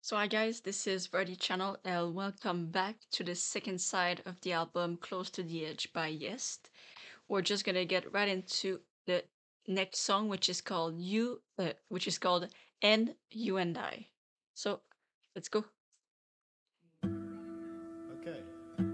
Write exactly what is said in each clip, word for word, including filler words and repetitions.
So hi guys, this is VERDY Channel and welcome back to the second side of the album Close to the Edge by Yest. We're just gonna get right into the next song, which is called You, uh, which is called And You and I. So let's go. Okay.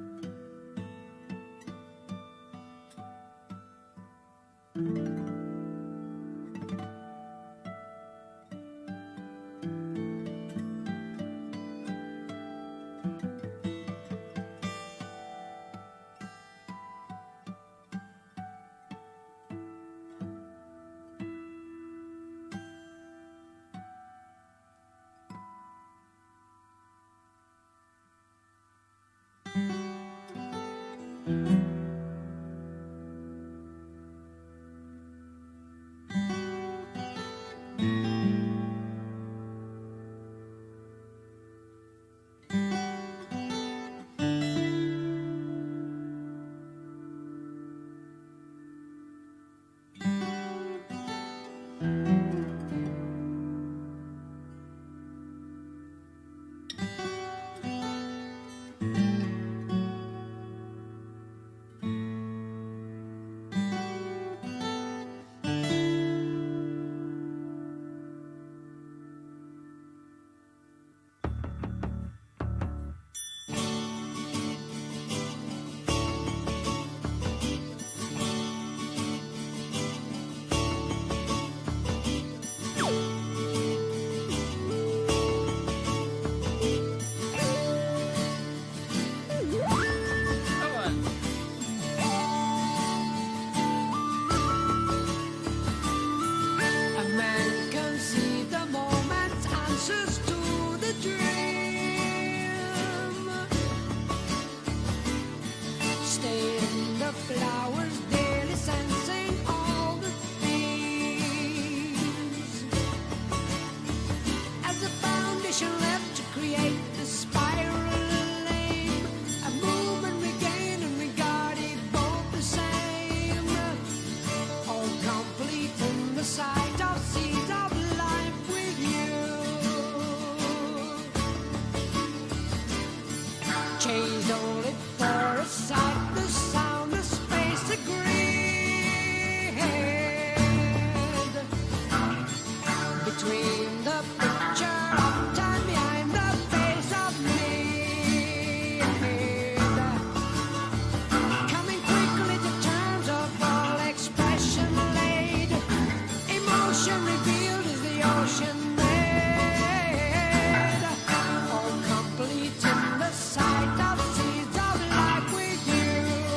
Come on. A man can see the moment's answers to the dream. Stay in the flowers daily, sensing all the themes. As a foundation left to create the spiral aim, a movement regained and regarded both the same. All complete in the sight of seeds of life with you. Changed only for a sight, the sound, the space agreed. Between the picture of time behind the face of me. Coming quickly to terms of all expression laid. Emotion revealed is the ocean made. All complete in the sight of seeds of life with you.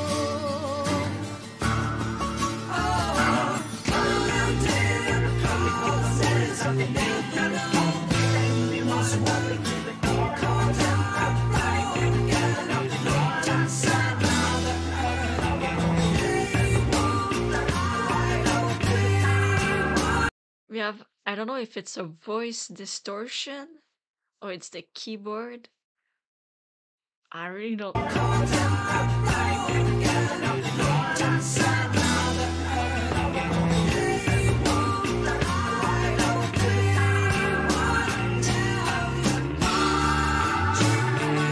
Oh, come and take it close. There is something that you know. And we must walk with the cause and upright together. Just another earth. We won't hide or dream. We have, I don't know if it's a voice distortion or it's the keyboard. I really don't know. Cause and upright together. Just another earth. We won't hide or dream. Tell you watching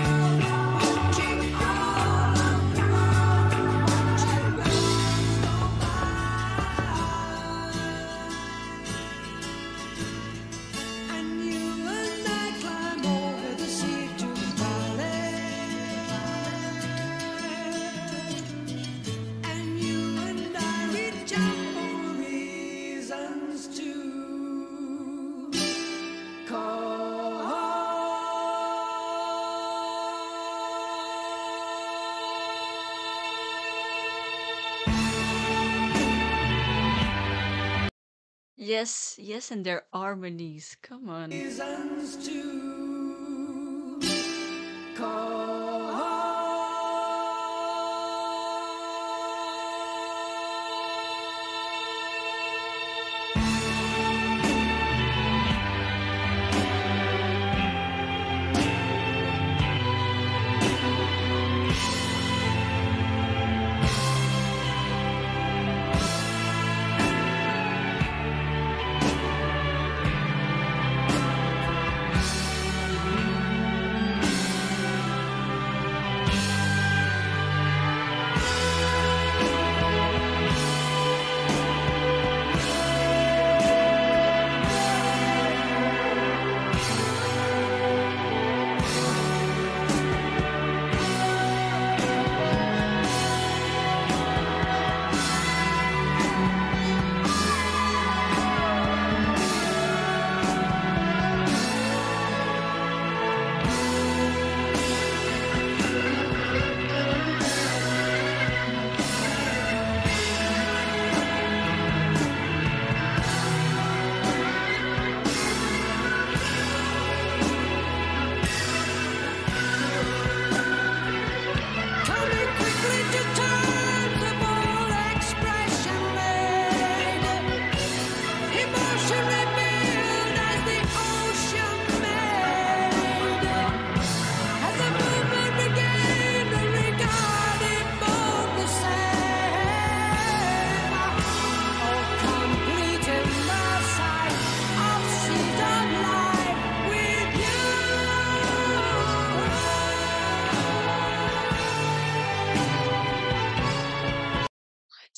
all of the world, watching birds go by. And you and I climb over the sea to the valley. And you and I reach out for reasons to Yes, yes, and their harmonies. Come on. reasons to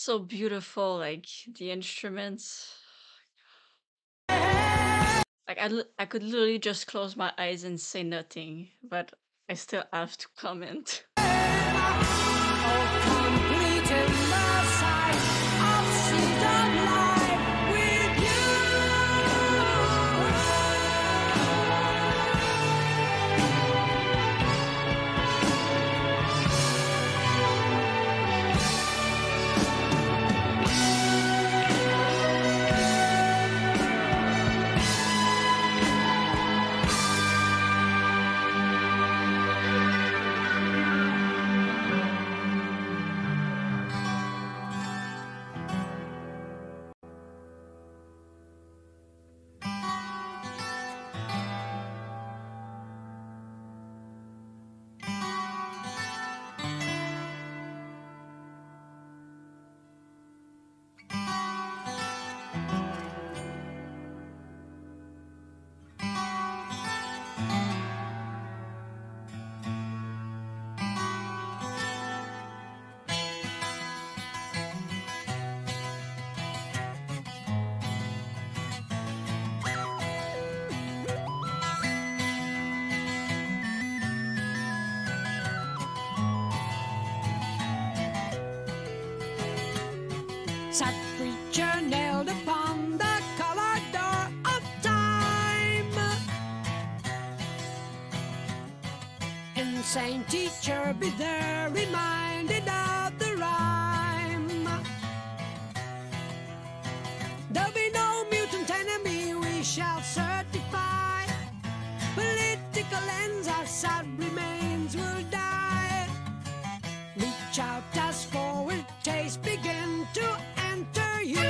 so beautiful, like the instruments. Like I, li- I could literally just close my eyes and say nothing, but I still have to comment. Complete in the sight of season life with you. Sad preacher nailed upon the colored door of time. Insane teacher, be there reminded of the rhyme. There'll be no mutant enemy we shall certify. Political ends, our sad remains will die. Reach out as forward taste begin to enter you.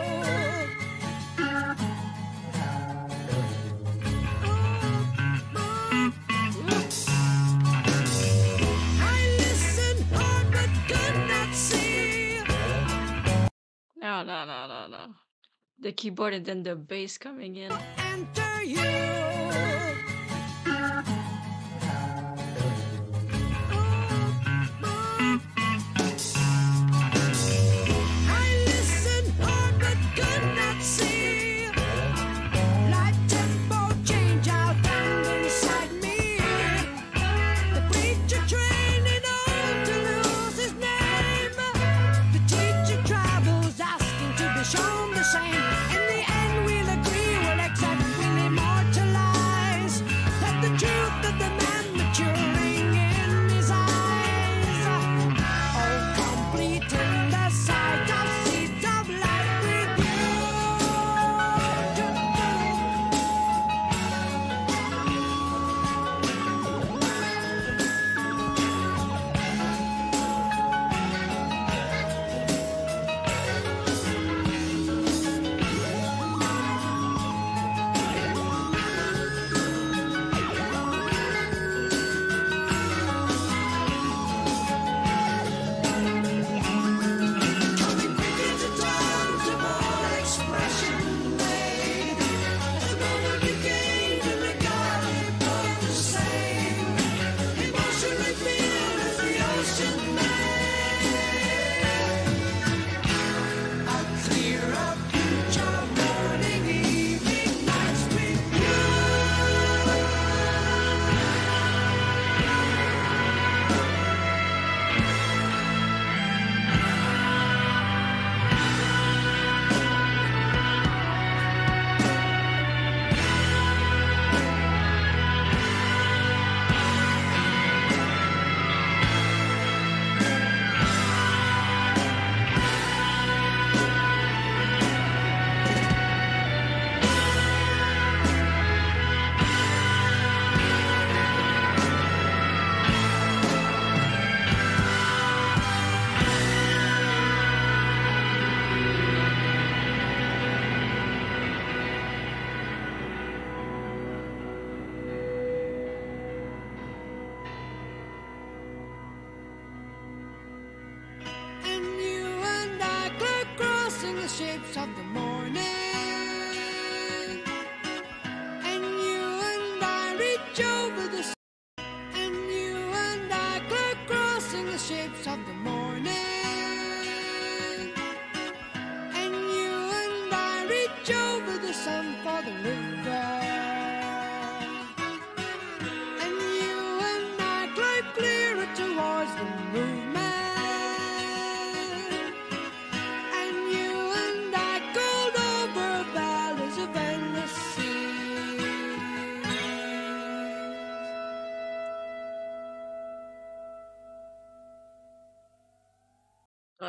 I listened hard but could not see. No, no, no, no, no. The keyboard and then the bass coming in. Enter you. I listened hard but could not see. Light tempo change out and inside me. The preacher training on to lose his name. The teacher travels asking to be shown the same. In the end we'll agree, we'll accept, we'll immortalize. Let the truth of the man maturing in his eyes. Oh, complete in the sight of seeds of life with you.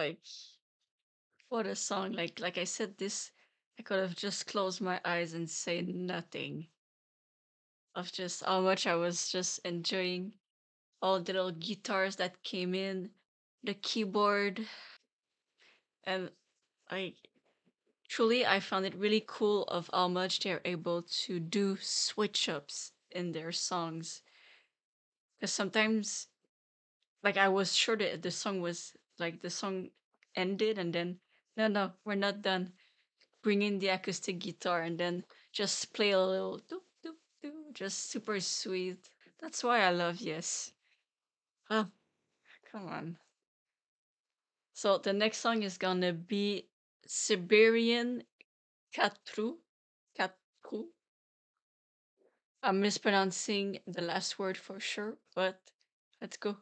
Like, what a song. Like like I said, this I could have just closed my eyes and say nothing of just how much I was just enjoying all the little guitars that came in, the keyboard, and I truly I found it really cool of how much they're able to do switch ups in their songs. Because sometimes, like, I was sure that the song was like the song ended, and then no, no, we're not done. Bring in the acoustic guitar and then just play a little doop doop doop, just super sweet. That's why I love Yes. Oh, come on. So the next song is gonna be Siberian Katru. Katru. I'm mispronouncing the last word for sure, but let's go.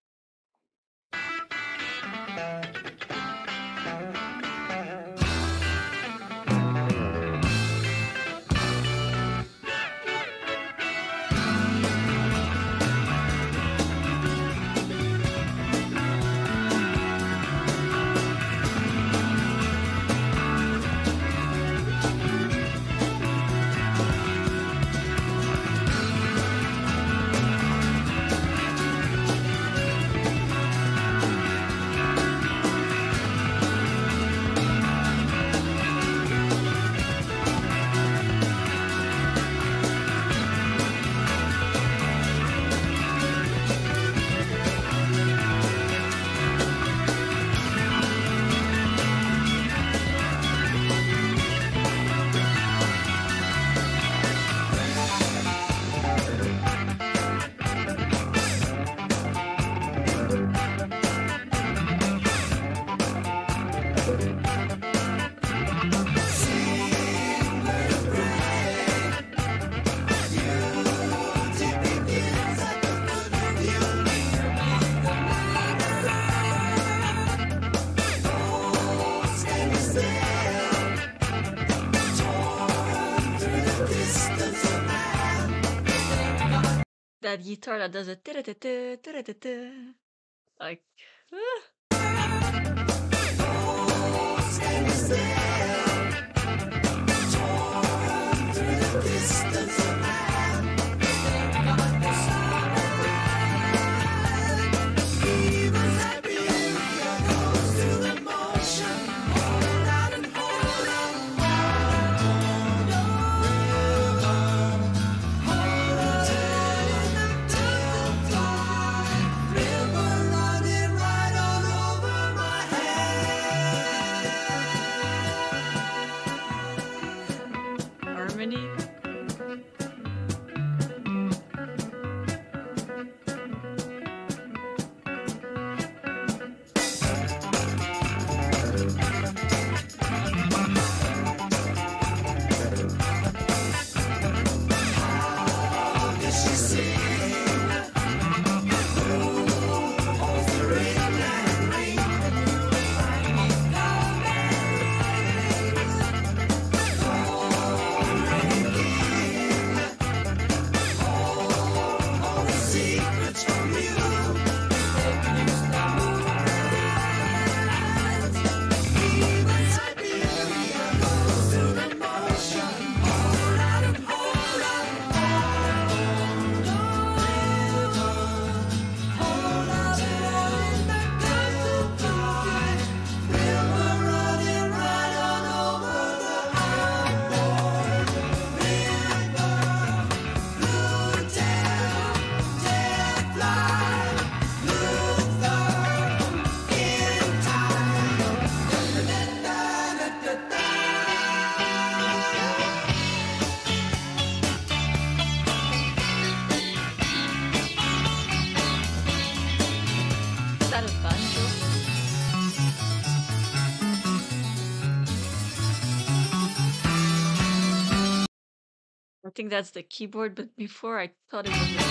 That guitar that does a tira-ta-ta, tira-ta-ta. Like, ah. Harmony. Is that a banjo? I think that's the keyboard, but before I thought it was the...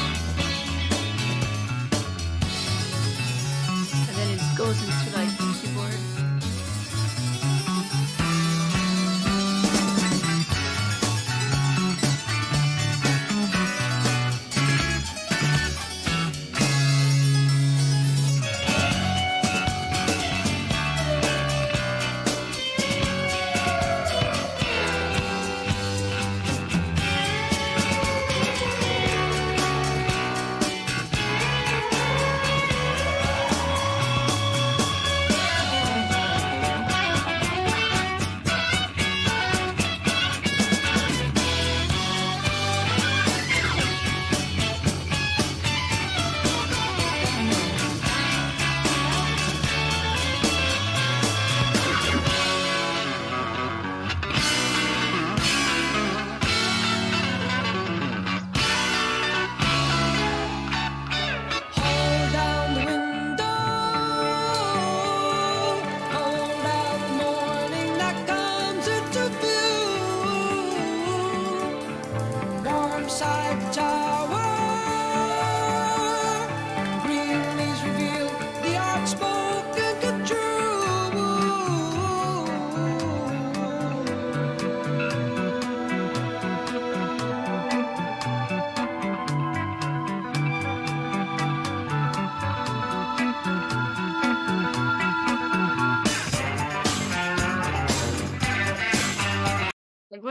And then it goes into like the keyboard.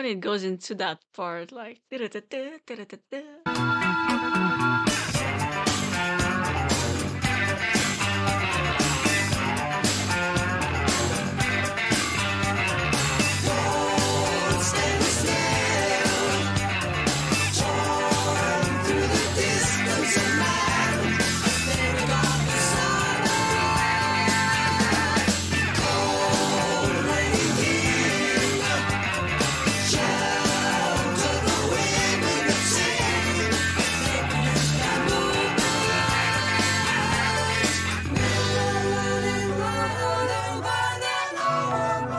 it goes into that part like Stand still, torn through the distance of man. There got the sunlight, already king. Shelter the women that sing. That moonlight, running, running by that old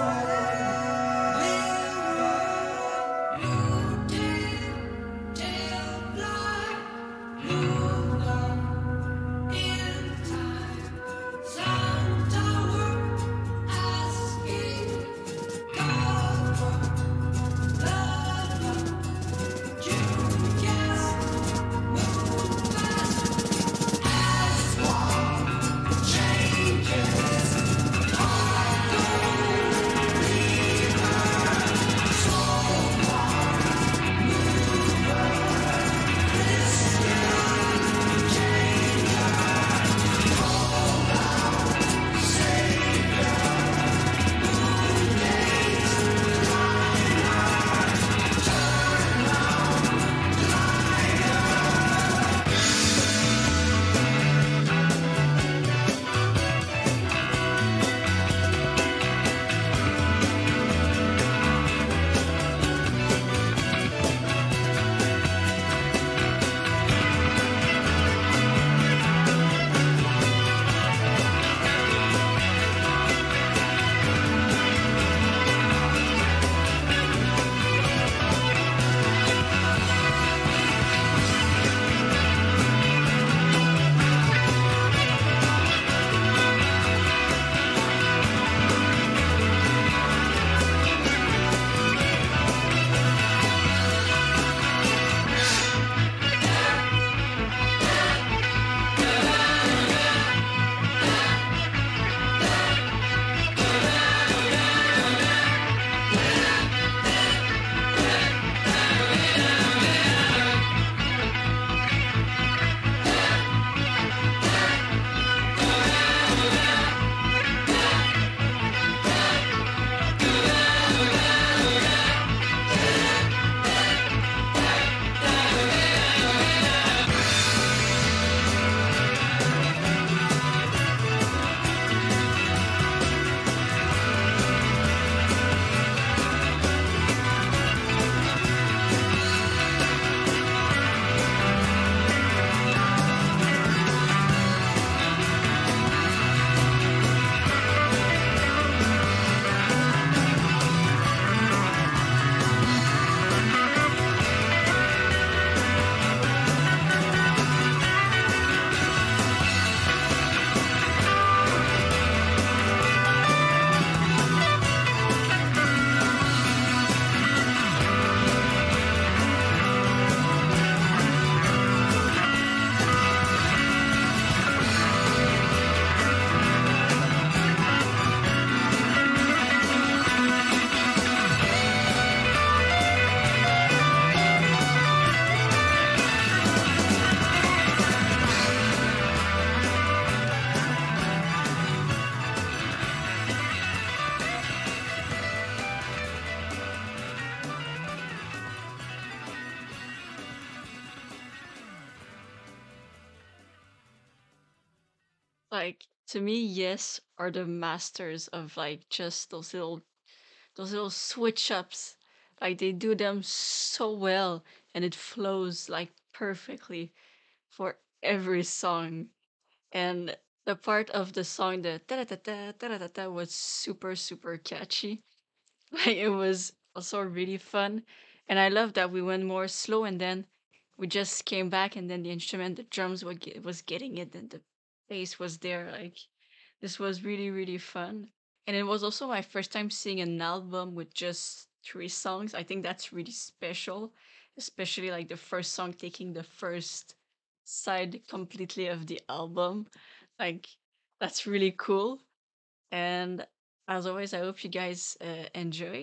like to me, Yes are the masters of like just those little those little switch ups. Like they do them so well and it flows like perfectly for every song. And the part of the song the ta ta ta ta ta ta was super super catchy. Like it was also really fun. And I love that we went more slow and then we just came back and then the instrument, the drums were get, was getting it and the bass was there. Like this was really, really fun. And it was also my first time seeing an album with just three songs. I think that's really special, especially like the first song taking the first side completely of the album. Like that's really cool. And as always, I hope you guys uh, enjoyed.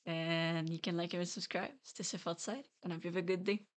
And you can like and subscribe. Stay safe outside, and hope you have a good day.